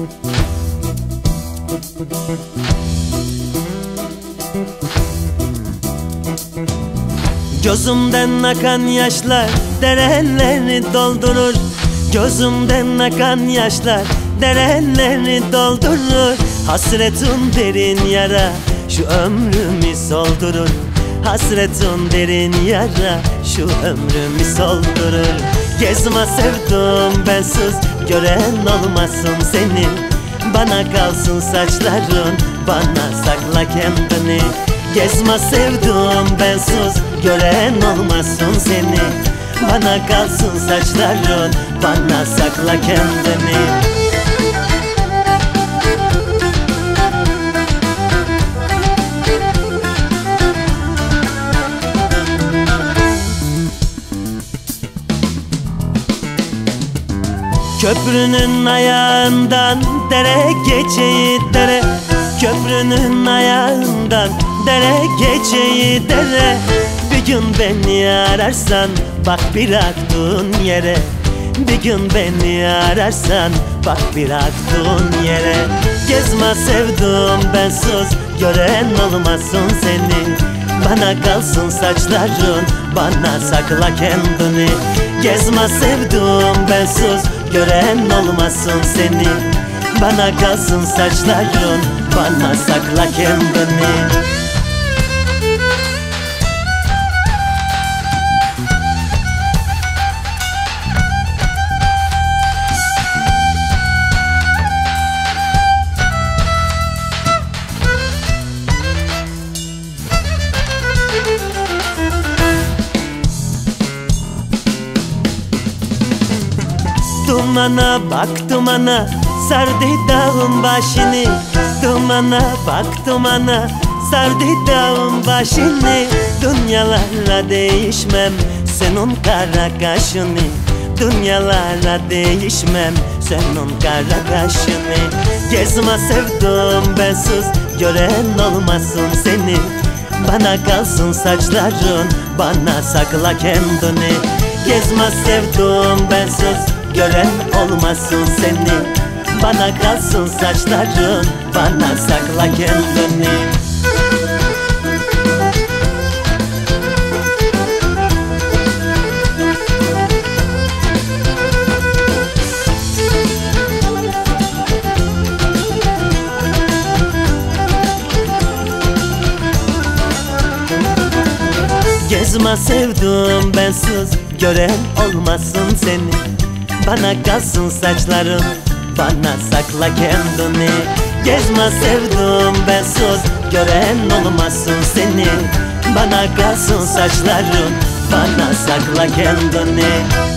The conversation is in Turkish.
Gözümden akan yaşlar dereleri doldurur. Gözümden akan yaşlar dereleri doldurur. Hasretin derin yara şu ömrümü soldurur. Hasretin derin yara şu ömrümü soldurur. Gezme sevdum bensiz, gören olmasın seni. Bana kalsın saçların, bana sakla kendini. Gezme sevdum bensiz, gören olmasın seni. Bana kalsın saçların, bana sakla kendini. Köprünün ayağından dere geçeyi dere. Köprünün ayağından dere geçeyi dere. Bir gün beni ararsan bak bıraktığın yere. Bir gün beni ararsan bak bıraktığın yere. Gezme sevdum bensiz, gören olmasın seni. Bana kalsın saçların, bana sakla kendini. Gezme sevdum bensiz, gören olmasın seni. Bana kalsın saçların, bana sakla kendini. Dumana bak dumana, sardı dağın başını. Dumana bak dumana, sardı dağın başını. Dünyalarla değişmem senin kara kaşını. Dünyalarla değişmem senin kara kaşını. Gezme sevdum bensiz, gören olmasın seni. Bana kalsın saçların, bana sakla kendini. Gezme sevdum bensiz, gören olmasın seni. Bana kalsın saçların, bana sakla kendini. Gezme sevdum bensiz, gören olmasın seni. Bana kalsın saçların, bana sakla kendini. Gezme sevdum bensiz, gören olmasın seni. Bana kalsın saçların, bana sakla kendini.